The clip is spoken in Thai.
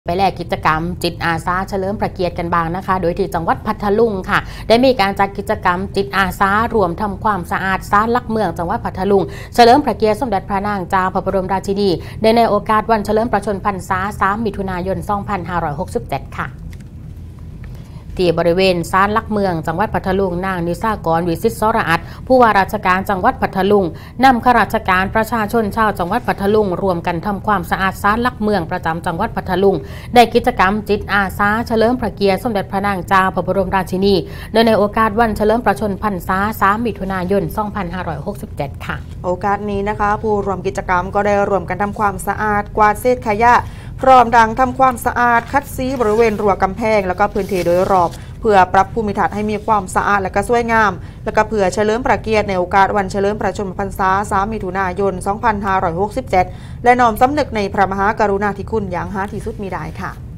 ไปแลกกิจกรรมจิตอาสาเฉลิมพระเกียรติกันบ้างนะคะโดยที่จังหวัดพัทลุงค่ะได้มีการจัดกิจกรรมจิตอาสารวมทำความสะอาดศาลหลักเมืองจังหวัดพัทลุงเฉลิมพระเกียรติสมเด็จพระนางเจ้าพระบรมราชินีในโอกาสวันเฉลิมพระชนมพรรษา3 มิถุนายน 2567 ค่ะที่บริเวณศาลหลักเมืองจังหวัดพัทลุงนางนิสากรวิสิตสระอัดผู้ว่าราชการจังหวัดพัทลุงนำข้าราชการประชาชนชาวจังหวัดพัทลุงรวมกันทำความสะอาดศาลหลักเมืองประจำจังหวัดพัทลุงได้กิจกรรมจิตอาสาเฉลิมพระเกียรติสมเด็จพระนางเจ้าพระบรมราชินีในโอกาสวันเฉลิมพระชนมพรรษา3 มิถุนายน 2567 ค่ะโอกาสนี้นะคะผู้ร่วมกิจกรรมก็ได้ร่วมกันทำความสะอาดกวาดเศษขยะพร้อมดังทำความสะอาดคัดซีบริเวณรั้วกำแพงแล้วก็พื้นที่โดยรอบเพื่อปรับภูมิทัศน์ให้มีความสะอาดและก็สวยงามและก็เพื่อเฉลิมพระเกียรติในโอกาสวันเฉลิมพระชนมพรรษา3 มิถุนายน 2567 และน้อมสำนึกในพระมหากรุณาธิคุณอย่างหาที่สุดมิได้ค่ะ